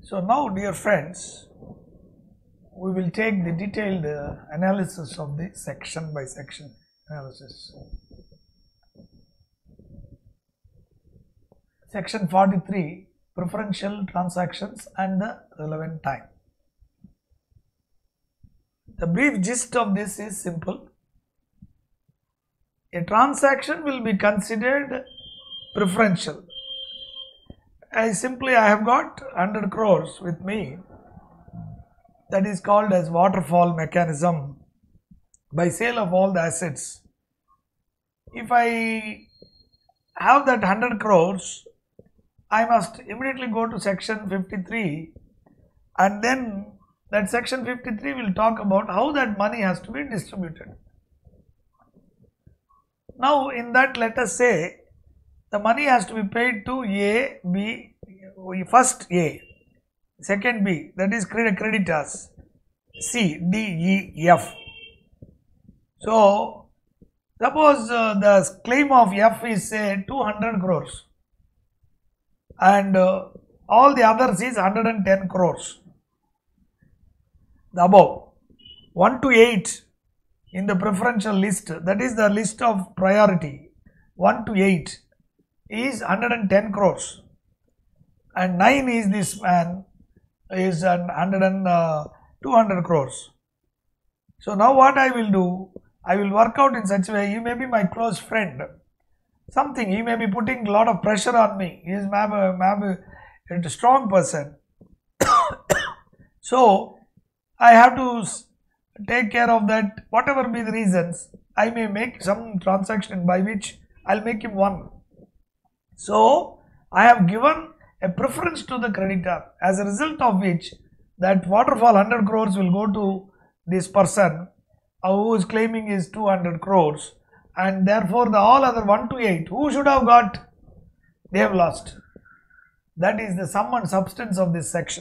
So now, dear friends, we will take the detailed analysis of the section by section analysis. Section 43, preferential transactions and the relevant time. The brief gist of this is simple. A transaction will be considered preferential. I have got 100 crores with me. That is called as waterfall mechanism by sale of all the assets. If I have that 100 crores, I must immediately go to section 53, and then that section 53 will talk about how that money has to be distributed. Now in that, let us say the money has to be paid to A, B, first A, second B, that is creditors, C, D, E, F. So suppose the claim of F is say 200 crores and all the others is 110 crores. The above 1 to 8 in the preferential list, that is the list of priority, 1 to 8 is 110 crores and 9 is this man is 200 crores. So now what I will do, I will work out in such a way, he may be my close friend, something, he may be putting a lot of pressure on me, he is a strong person. So I have to take care of that, whatever be the reasons, I may make some transaction by which I will make him one. So I have given a preference to the creditor, as a result of which that waterfall 100 crores will go to this person who is claiming is 200 crores, and therefore the all other 1 to 8 who should have got, they have lost. That is the sum and substance of this section.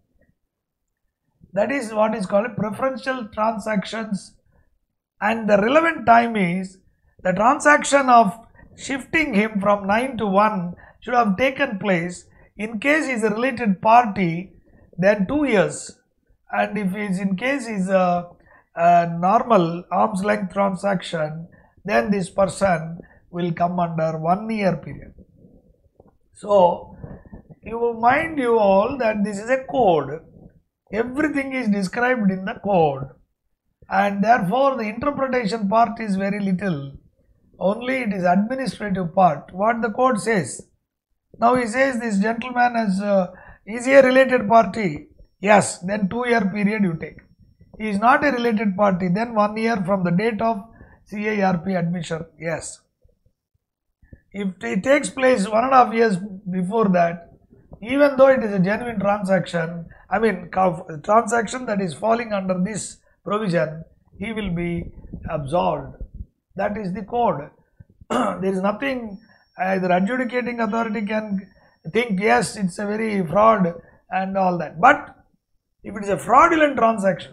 That is what is called preferential transactions, and the relevant time is the transaction of shifting him from 9 to 1 should have taken place. In case he is a related party, then 2 years, and if he is in case he is a normal arm's length transaction, then this person will come under 1 year period. So you mind you all that this is a code, everything is described in the code, and therefore the interpretation part is very little, only it is administrative part, what the code says. Now he says this gentleman is he a related party? Yes, then 2 year period you take. He is not a related party, then 1 year from the date of CIRP admission. Yes. If it takes place 1.5 years before that, even though it is a genuine transaction, transaction that is falling under this provision, he will be absolved. That is the code. There is nothing, either adjudicating authority can think, yes, it's a very fraud and all that. But if it is a fraudulent transaction,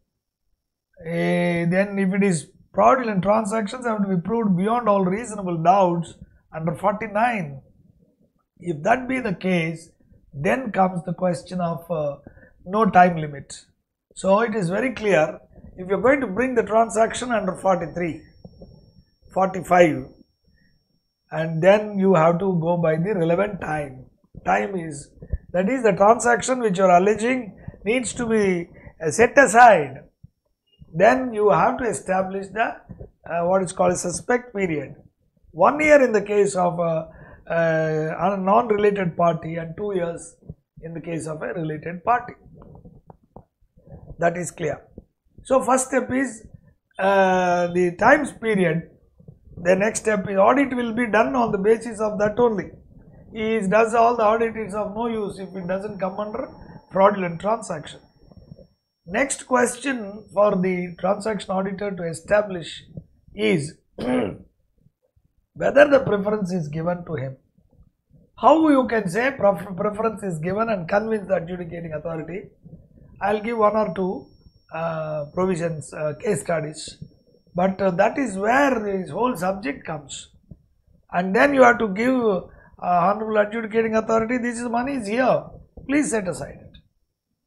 then if it is fraudulent transactions have to be proved beyond all reasonable doubts under 49. If that be the case, then comes the question of no time limit. So it is very clear, if you are going to bring the transaction under 43, 45, and then you have to go by the relevant time. Time is, that is the transaction which you are alleging needs to be set aside. Then you have to establish the what is called a suspect period. 1 year in the case of a non-related party and 2 years in the case of a related party. That is clear. So first step is the times period. The next step is audit will be done on the basis of that only. He does all the audit, is of no use if it doesn't come under fraudulent transaction. Next question for the transaction auditor to establish is whether the preference is given to him. How you can say preference is given and convince the adjudicating authority? I will give 1 or 2 provisions, case studies, but that is where this whole subject comes. And then you have to give honorable adjudicating authority, this is money is here, please set aside it.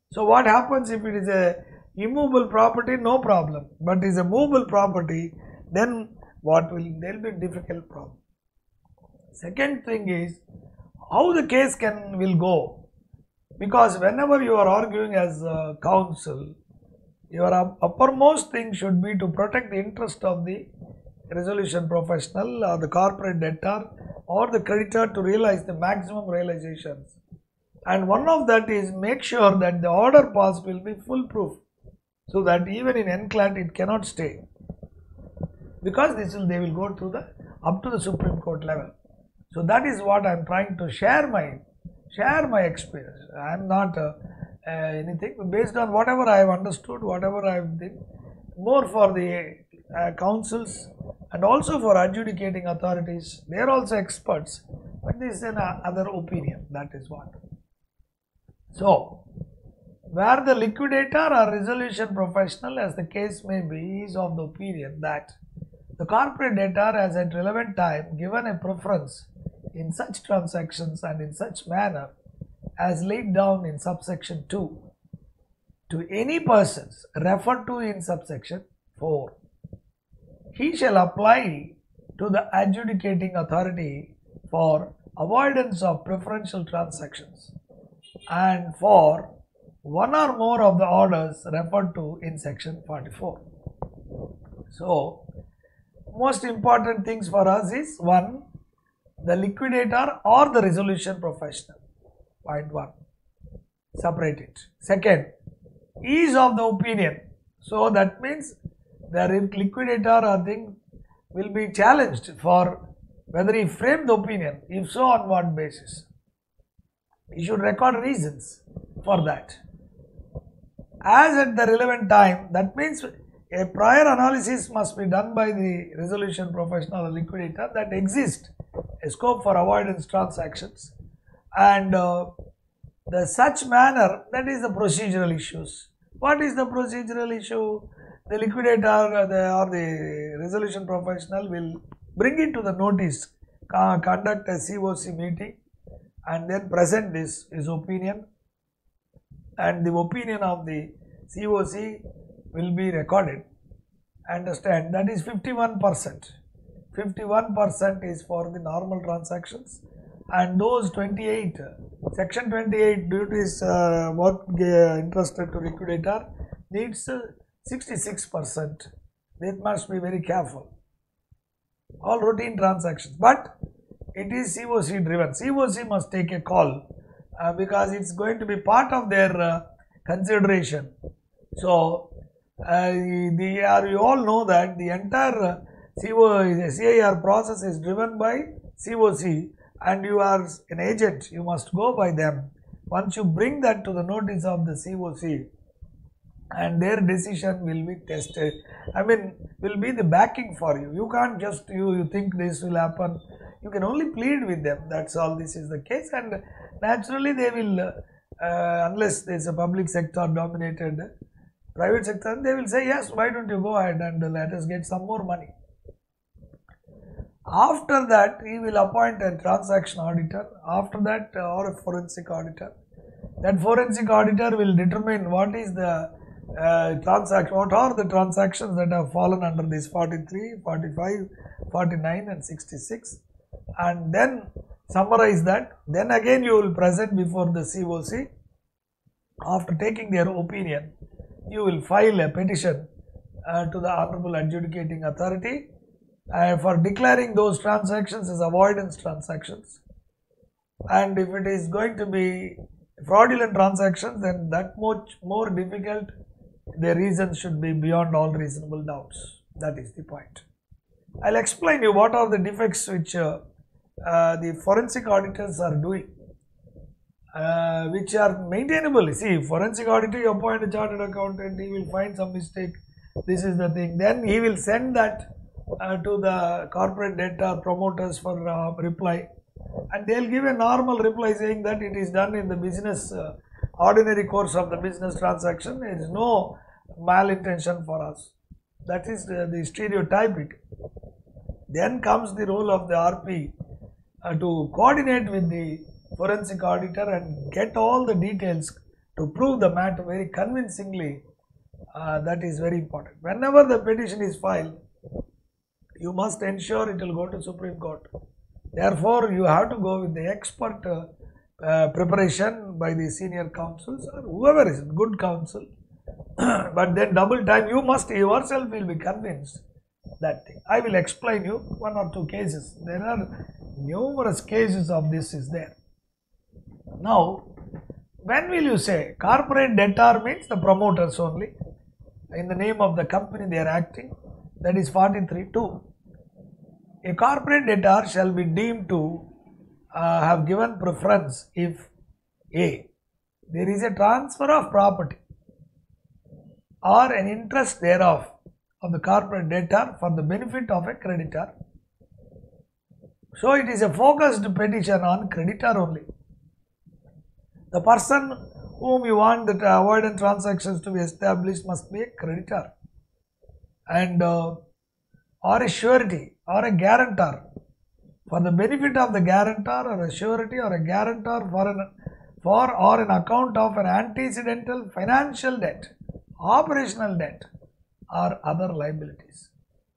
So what happens if it is a immovable property? No problem. But is a movable property, then what will, there will be a difficult problem. Second thing is how the case will go, because whenever you are arguing as counsel, your uppermost thing should be to protect the interest of the resolution professional or the corporate debtor or the creditor to realize the maximum realizations. And one of that is make sure that the order passed will be foolproof, so that even in NCLAT it cannot stay, because they will go to up to the Supreme Court level. So that is what I am trying to share my experience. I am not anything, based on whatever I have understood, whatever I have done, more for the councils and also for adjudicating authorities. They are also experts, but this is another opinion. That is what. So, where the liquidator or resolution professional, as the case may be, is of the opinion that the corporate debtor has at relevant time given a preference in such transactions and in such manner as laid down in subsection 2 to any persons referred to in subsection 4, he shall apply to the adjudicating authority for avoidance of preferential transactions and for one or more of the orders referred to in section 44. So, most important things for us is 1, the liquidator or the resolution professional. Point 1, separate it. Second, is of the opinion. So that means the liquidator or thing will be challenged for whether he framed the opinion. If so, on what basis? He should record reasons for that. As at the relevant time, that means a prior analysis must be done by the resolution professional or liquidator that exists a scope for avoidance transactions, and the such manner, that is the procedural issues. What is the procedural issue? The liquidator or the resolution professional will bring it to the notice, conduct a COC meeting and then present his opinion, and the opinion of the COC will be recorded. Understand, that is 51%. 51% is for the normal transactions, and those 28, section 28 duties what interested to liquidator needs 66%. They must be very careful. All routine transactions, but it is COC driven. COC must take a call because it's going to be part of their consideration. So, you all know that the entire CIR process is driven by COC, and you are an agent, you must go by them. Once you bring that to the notice of the COC, and their decision will be tested, will be the backing for you. You can't just, you think this will happen, you can only plead with them, that's all. This is the case, and naturally they will, unless there is a public sector dominated private sector, they will say, yes, why don't you go ahead and let us get some more money. After that, he will appoint a transaction auditor, after that or a forensic auditor. That forensic auditor will determine what is the transaction, what are the transactions that have fallen under this 43, 45, 49 and 66, and then summarize that. Then again you will present before the COC. After taking their opinion, you will file a petition to the Honorable Adjudicating Authority for declaring those transactions as avoidance transactions, and if it is going to be fraudulent transactions, then that much more difficult. The reasons should be beyond all reasonable doubts. That is the point. I'll explain you what are the defects which the forensic auditors are doing, which are maintainable. See, forensic auditor, you appoint a chartered accountant, he will find some mistake, this is the thing, then he will send that to the corporate debtor promoters for reply, and they will give a normal reply saying that it is done in the business ordinary course of the business transaction. There is no malintention for us. That is the stereotypic. Then comes the role of the RP to coordinate with the forensic auditor and get all the details to prove the matter very convincingly. That is very important. Whenever the petition is filed, you must ensure it will go to Supreme Court. Therefore, you have to go with the expert preparation by the senior counsels or whoever is good counsel. But then double time, you must yourself will be convinced that thing. I will explain you one or two cases. There are numerous cases of this is there. Now, when will you say corporate debtor means the promoters only? In the name of the company they are acting. That is 43(2). A corporate debtor shall be deemed to have given preference if A. There is a transfer of property or an interest thereof of the corporate debtor for the benefit of a creditor. So it is a focused petition on creditor only. The person whom you want the avoidance transactions to be established must be a creditor and or a surety or a guarantor for the benefit of the guarantor or a surety or a guarantor for or an account of an antecedental financial debt, operational debt or other liabilities.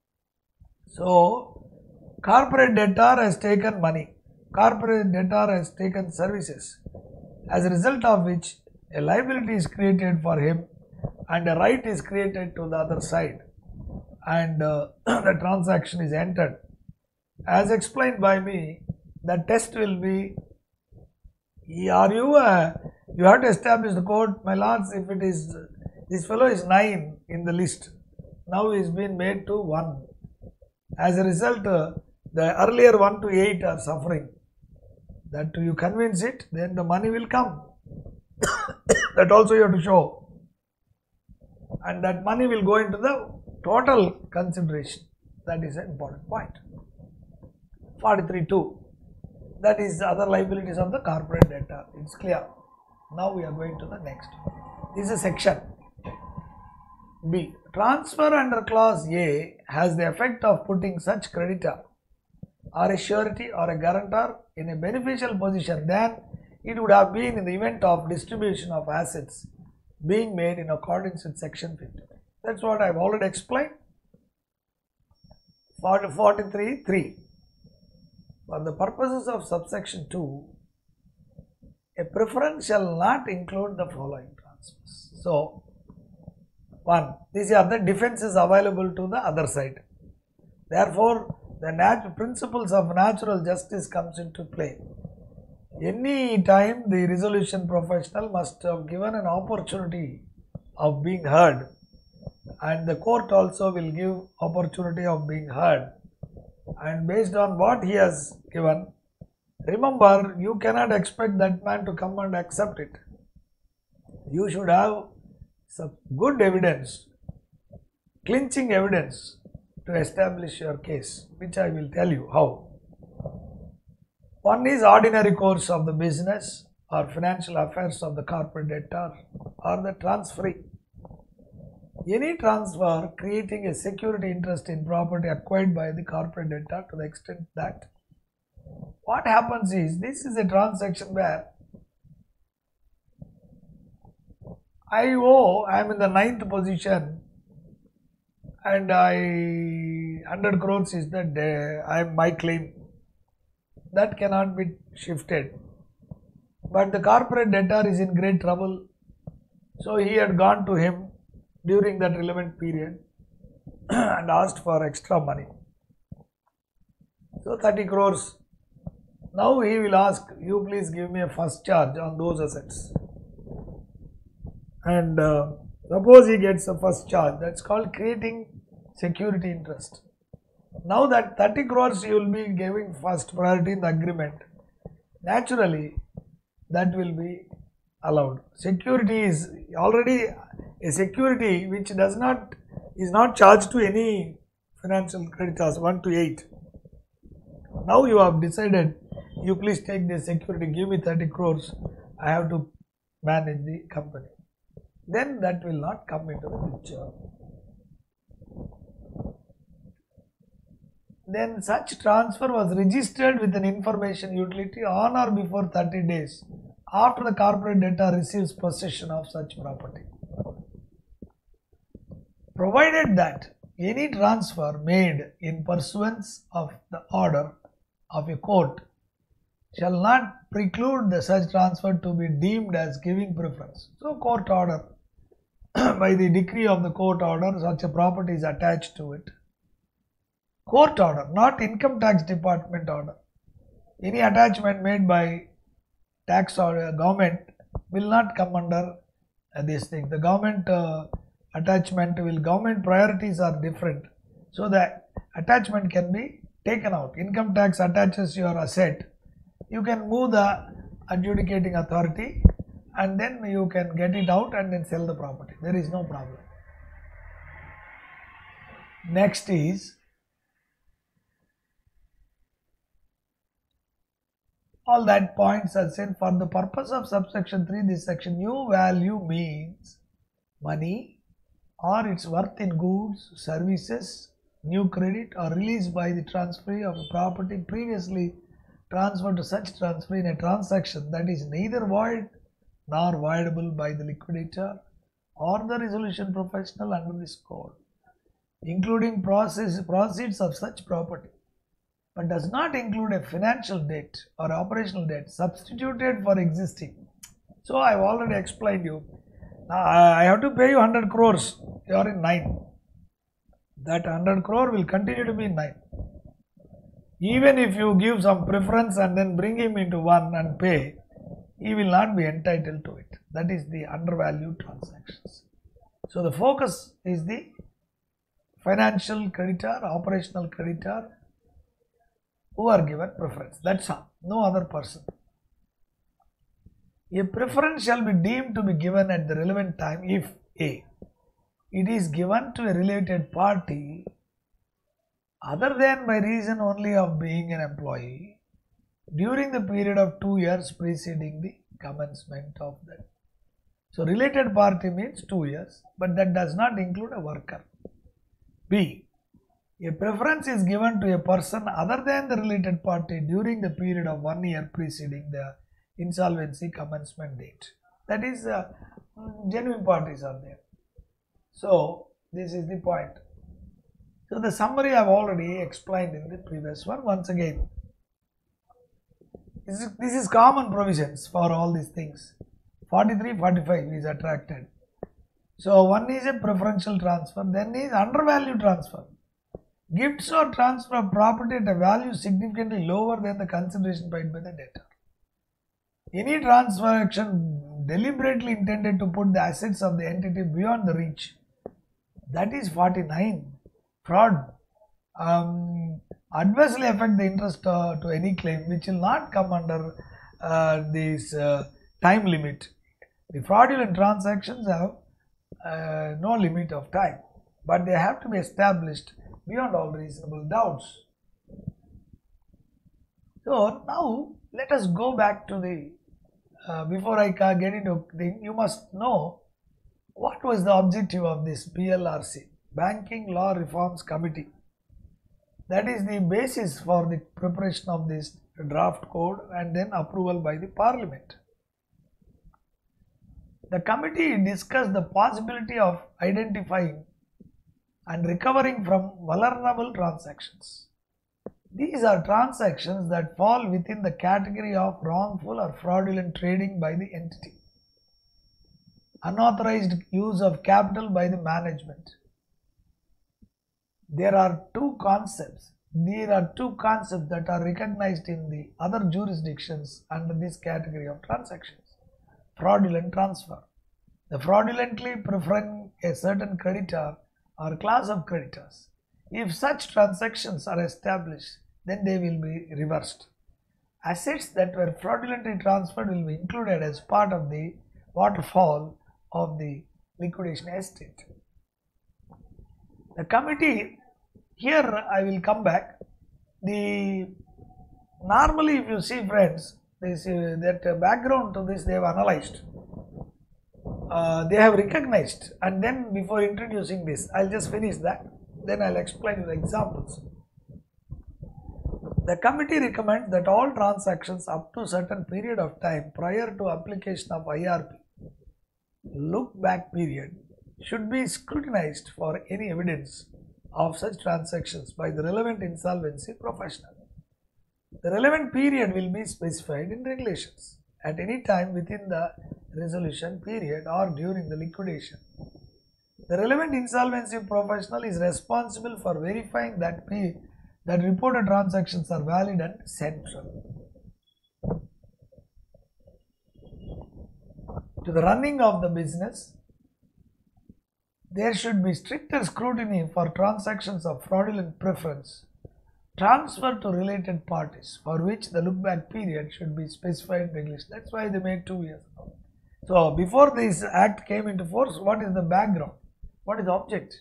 So, corporate debtor has taken money, corporate debtor has taken services, as a result of which a liability is created for him and a right is created to the other side, and the transaction is entered. As explained by me, the test will be, you have to establish the court, my lords, if it is, this fellow is 9 in the list, now he is been made to 1. As a result, the earlier 1 to 8 are suffering. That you convince it, then the money will come. That also you have to show. And that money will go into the total consideration. That is an important point. 43(2). That is other liabilities of the corporate debtor. It's clear. Now we are going to the next. This is section B. Transfer under clause A has the effect of putting such creditor or a surety or a guarantor in a beneficial position than it would have been in the event of distribution of assets being made in accordance with section 50. That's what I have already explained. 43(3). For the purposes of subsection 2, a preference shall not include the following transfers. So, 1. These are the defenses available to the other side. Therefore, the principles of natural justice comes into play. Any time the resolution professional must have given an opportunity of being heard, and the court also will give opportunity of being heard, and based on what he has given, remember, you cannot expect that man to come and accept it. You should have some good evidence, clinching evidence to establish your case, which I will tell you how. One is ordinary course of the business or financial affairs of the corporate debtor or the transferee. Any transfer creating a security interest in property acquired by the corporate debtor to the extent that what happens is, this is a transaction where I am in the 9th position and 100 crores is that my claim. That cannot be shifted. But the corporate debtor is in great trouble. So he had gone to him during that relevant period and asked for extra money. So 30 crores. Now he will ask, you please give me a first charge on those assets. And suppose he gets a first charge, that's called creating security interest. Now that 30 crores you will be giving first priority in the agreement, naturally that will be allowed. Security is already a security which is not charged to any financial creditors 1 to 8. Now you have decided, you please take this security, give me 30 crores, I have to manage the company. Then that will not come into the picture. Then such transfer was registered with an information utility on or before 30 days after the corporate debtor receives possession of such property. Provided that any transfer made in pursuance of the order of a court shall not preclude the such transfer to be deemed as giving preference. So court order, by the decree of the court order, such a property is attached to it. Court order, not income tax department order. Any attachment made by tax or government will not come under this thing. The government government priorities are different. So the attachment can be taken out. Income tax attaches your asset. You can move the adjudicating authority and then you can get it out and then sell the property. There is no problem. Next is all that points are said for the purpose of subsection 3. This section, new value means money or its worth in goods, services, new credit or release by the transfer of a property previously transferred to such transfer in a transaction that is neither void nor voidable by the liquidator or the resolution professional under this code, including proceeds of such property, but does not include a financial debt or operational debt substituted for existing. So I have already explained you. Now I have to pay you 100 crores, you are in 9. That 100 crore will continue to be in 9. Even if you give some preference and then bring him into 1 and pay, he will not be entitled to it. That is the undervalued transactions. So the focus is the financial creditor, operational creditor who are given preference. That's all. No other person. A preference shall be deemed to be given at the relevant time if A. It is given to a related party other than by reason only of being an employee during the period of 2 years preceding the commencement of that. So related party means 2 years, but that does not include a worker. B. A preference is given to a person other than the related party during the period of 1 year preceding the insolvency commencement date. That is, genuine parties are there. So this is the point. So the summary I have already explained in the previous one. Once again, this is common provisions for all these things. 43, 45 is attracted. So one is a preferential transfer, then is undervalue transfer. Gifts or transfer of property at a value significantly lower than the consideration paid by the debtor. Any transaction deliberately intended to put the assets of the entity beyond the reach. That is 49. Fraud. Adversely affect the interest to any claim which will not come under this time limit. The fraudulent transactions have no limit of time, but they have to be established beyond all reasonable doubts. So now let us go back to the, before I get into the, you must know what was the objective of this BLRC, Banking Law Reforms Committee. That is the basis for the preparation of this draft code and then approval by the Parliament. The committee discussed the possibility of identifying and recovering from vulnerable transactions. These are transactions that fall within the category of wrongful or fraudulent trading by the entity, unauthorized use of capital by the management. There are two concepts that are recognized in the other jurisdictions under this category of transactions. Fraudulent transfer. The fraudulently preferring a certain creditor or class of creditors. If such transactions are established, then they will be reversed. Assets that were fraudulently transferred will be included as part of the waterfall of the liquidation estate. The committee, here I will come back. Normally if you see friends, that background to this they have analyzed. They have recognized, and then before introducing this, I'll just finish that, then I'll explain the examples. The committee recommends that all transactions up to certain period of time prior to application of IRP, look back period, should be scrutinized for any evidence of such transactions by the relevant insolvency professional. The relevant period will be specified in regulations at any time within the resolution period or during the liquidation. The relevant insolvency professional is responsible for verifying that reported transactions are valid and central to the running of the business. There should be stricter scrutiny for transactions of fraudulent preference transferred to related parties, for which the look back period should be specified in regulation. That's why they made 2 years. So before this act came into force, what is the background? What is the object?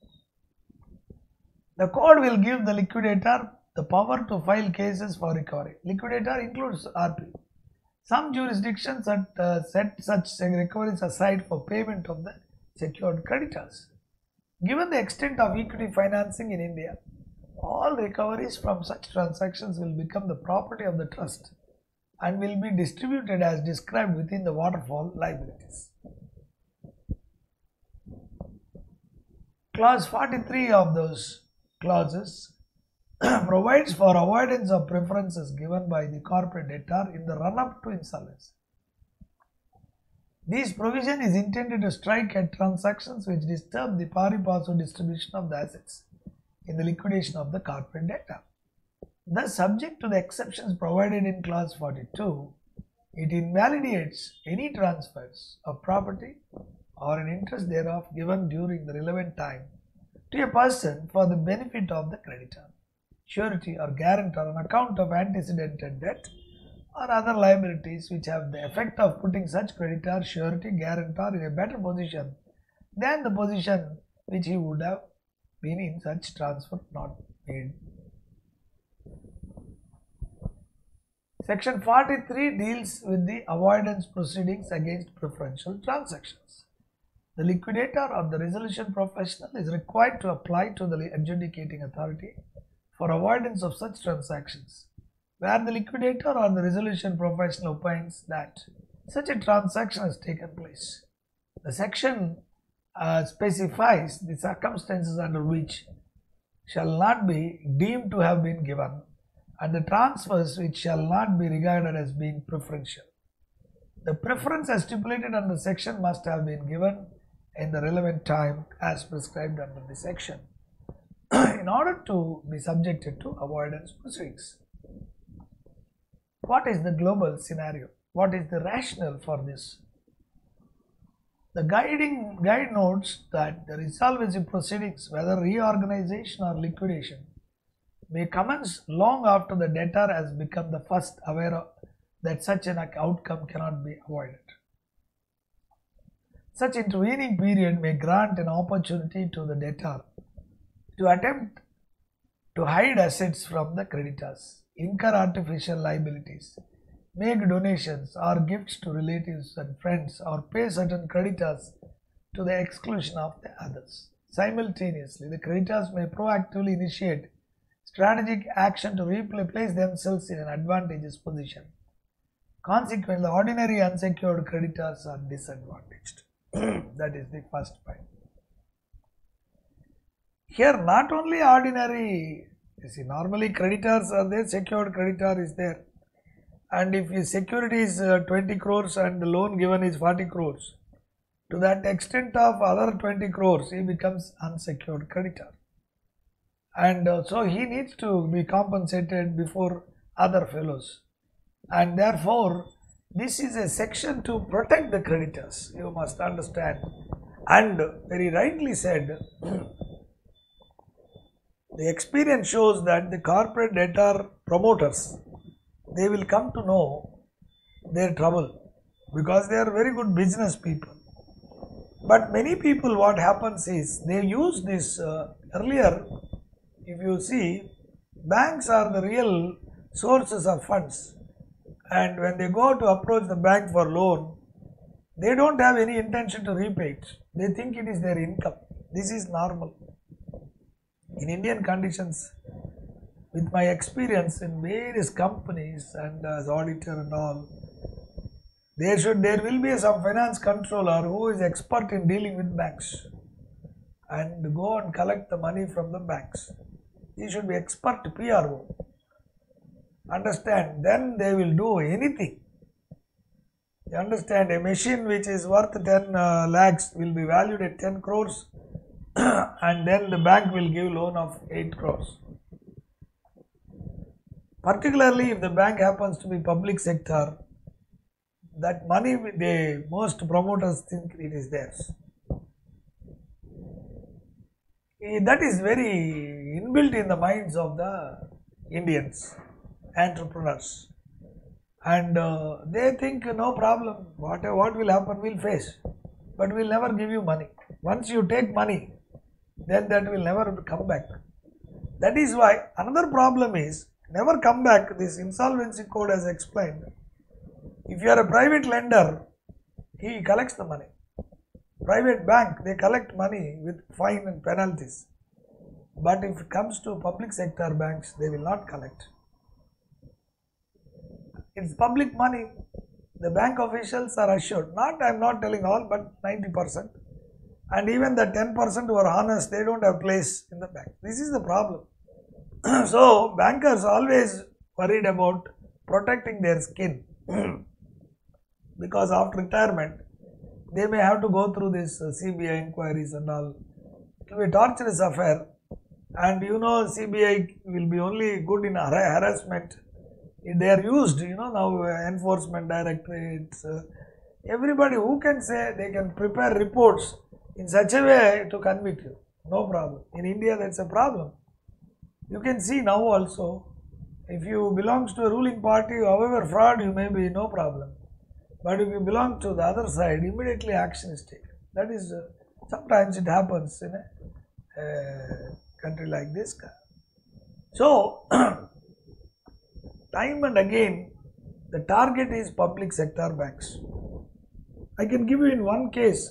The code will give the liquidator the power to file cases for recovery. Liquidator includes RP. Some jurisdictions set such recoveries aside for payment of the secured creditors. Given the extent of equity financing in India, all recoveries from such transactions will become the property of the trust and will be distributed as described within the waterfall liabilities. Clause 43 of those clauses provides for avoidance of preferences given by the corporate debtor in the run-up to insolvency. This provision is intended to strike at transactions which disturb the pari passu distribution of the assets in the liquidation of the corporate debtor. Thus, subject to the exceptions provided in clause 42, it invalidates any transfers of property or an interest thereof given during the relevant time to a person for the benefit of the creditor, surety or guarantor on account of antecedented debt or other liabilities which have the effect of putting such creditor, surety, guarantor in a better position than the position which he would have been in such transfer not made. Section 43 deals with the avoidance proceedings against preferential transactions. The liquidator or the resolution professional is required to apply to the adjudicating authority for avoidance of such transactions, where the liquidator or the resolution professional opines that such a transaction has taken place. The section specifies the circumstances under which shall not be deemed to have been given and the transfers which shall not be regarded as being preferential. The preference as stipulated under the section must have been given in the relevant time as prescribed under the section in order to be subjected to avoidance proceedings. What is the global scenario? What is the rationale for this? The guide notes that the insolvency proceedings, whether reorganization or liquidation, may commence long after the debtor has become the first aware of that such an outcome cannot be avoided. Such intervening period may grant an opportunity to the debtor to attempt to hide assets from the creditors, incur artificial liabilities, make donations or gifts to relatives and friends, or pay certain creditors to the exclusion of the others. Simultaneously, the creditors may proactively initiate strategic action to replace themselves in an advantageous position. Consequently, ordinary unsecured creditors are disadvantaged. That is the first point. Here, not only ordinary, you see, normally creditors are there, secured creditor is there. And if his security is 20 crores and the loan given is 40 crores, to that extent of other 20 crores, he becomes unsecured creditor. And so he needs to be compensated before other fellows. And therefore, this is a section to protect the creditors, you must understand. And very rightly said, the experience shows that the corporate debtor promoters, they will come to know their trouble because they are very good business people. But many people, what happens is, they use this earlier, if you see, banks are the real sources of funds. And when they go to approach the bank for loan, they don't have any intention to repay it. They think it is their income. This is normal. In Indian conditions, with my experience in various companies and as auditor and all, there will be some finance controller who is expert in dealing with banks and go and collect the money from the banks. He should be expert PRO. Understand? Then they will do anything. You understand? A machine which is worth 10 lakhs will be valued at 10 crores and then the bank will give loan of 8 crores. Particularly if the bank happens to be public sector, that money most promoters think it is theirs. That is very inbuilt in the minds of the Indians, entrepreneurs, and they think no problem, what will happen we'll face, but we'll never give you money. Once you take money, then that will never come back. That is why another problem is never come back. This insolvency code has explained. If you are a private lender, he collects the money. Private bank, they collect money with fine and penalties. But if it comes to public sector banks, they will not collect. It's public money. The bank officials are assured. I am not telling all, but 90%. And even the 10% who are honest, they don't have place in the bank. This is the problem. So, bankers always worried about protecting their skin. Because after retirement, they may have to go through this CBI inquiries and all. It will be a torturous affair, and you know CBI will be only good in harassment. They are used, now enforcement directorates, everybody who can say they can prepare reports in such a way to convict you. No problem. In India, that's a problem. You can see now also, if you belong to a ruling party, however fraud you may be, no problem. But if you belong to the other side, immediately action is taken. That is, sometimes it happens in a country like this. So, time and again, the target is public sector banks. I can give you in one case,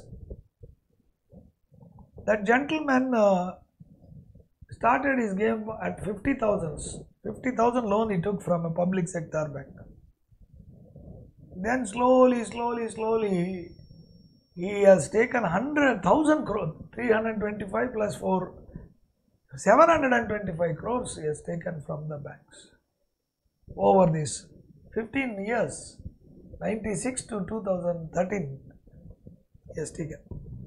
that gentleman started his game at 50,000. 50,000 loan he took from a public sector bank. Then slowly, he has taken 100,000 crores, 325 plus 4, 725 crores he has taken from the banks. Over these 15 years, 96 to 2013, he has taken.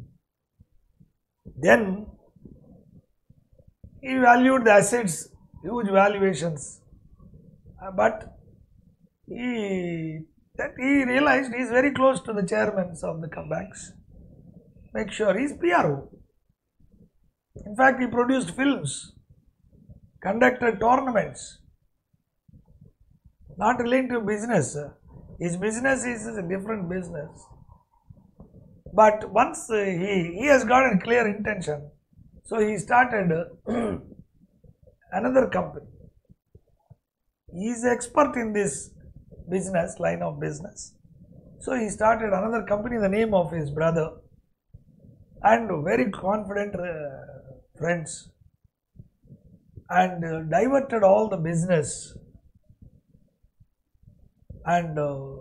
Then, he valued the assets, huge valuations, but he realized he is very close to the chairmen of the banks. Make sure he is PRO. In fact, he produced films, conducted tournaments, not relating to business. His business is a different business. But once he has got a clear intention, so he started another company. He is expert in this business, line of business. So he started another company in the name of his brother and very confident friends, and diverted all the business, and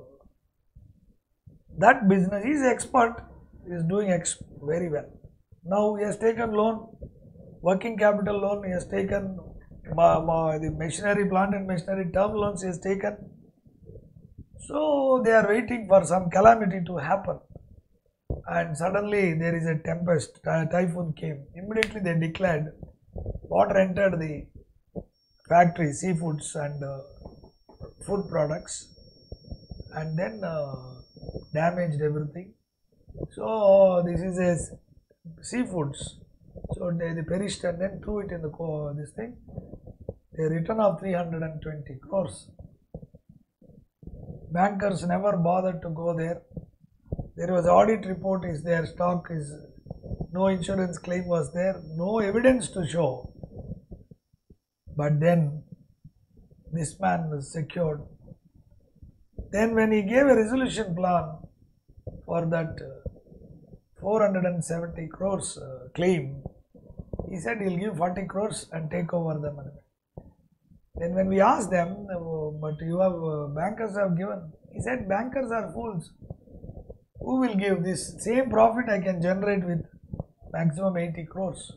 that business, he is expert, is doing very well. Now he has taken loan, working capital loan, he has taken the machinery, plant and machinery term loans he has taken. So they are waiting for some calamity to happen, and suddenly there is a tempest, typhoon came. Immediately they declared, water entered the factory, seafoods and food products, and then damaged everything. So this is a seafoods. So they perished and then threw it in the this thing. A return of 320 crores. Bankers never bothered to go there. There was audit report is there, stock is, no insurance claim was there, no evidence to show. But then this man was secured. Then when he gave a resolution plan for that 470 crores claim, he said he'll give 40 crores and take over the money. Then when we asked them, but you have bankers have given, he said bankers are fools. Who will give this same profit I can generate with maximum 80 crores.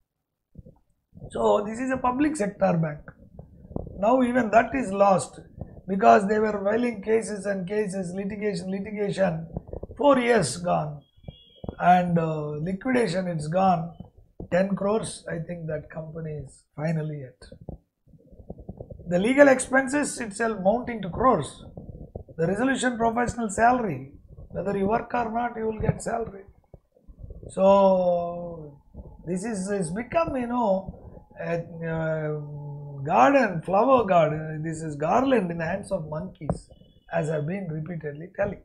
So this is a public sector bank. Now even that is lost because they were filing cases and cases, litigation, 4 years gone, and liquidation it's gone, 10 crores I think that company is finally at. The legal expenses itself mounting to crores. The resolution professional salary, whether you work or not, you will get salary. So this is become, a garden, flower garden. This is garland in the hands of monkeys, as I've been repeatedly telling.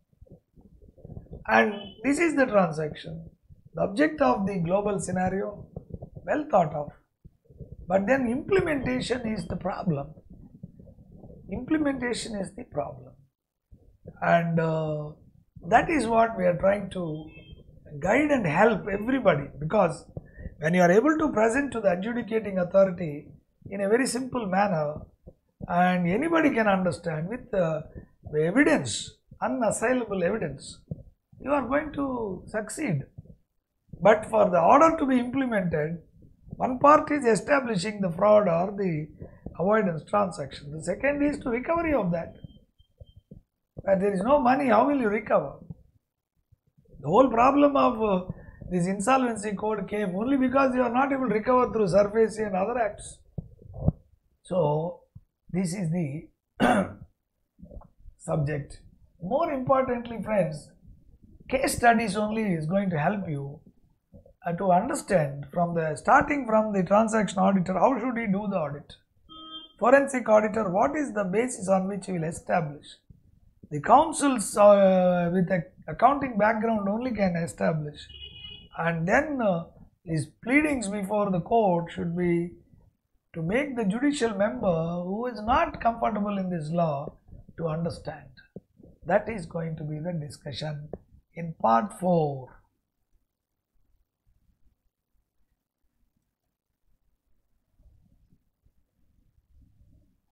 And this is the transaction. The object of the global scenario, well thought of. But then implementation is the problem. Implementation is the problem. And that is what we are trying to guide and help everybody, because when you are able to present to the adjudicating authority in a very simple manner and anybody can understand with the evidence, unassailable evidence, you are going to succeed. But for the order to be implemented, one part is establishing the fraud or the avoidance transaction. The second is to recovery of that. When there is no money, how will you recover? The whole problem of this insolvency code came only because you are not able to recover through SARFAESI and other acts. So this is the subject. More importantly, friends, case studies only is going to help you to understand from the starting from the transaction auditor, how should he do the audit? Forensic auditor, what is the basis on which he will establish? The counsels with an accounting background only can establish, and then his pleadings before the court should be to make the judicial member who is not comfortable in this law to understand. That is going to be the discussion in part 4.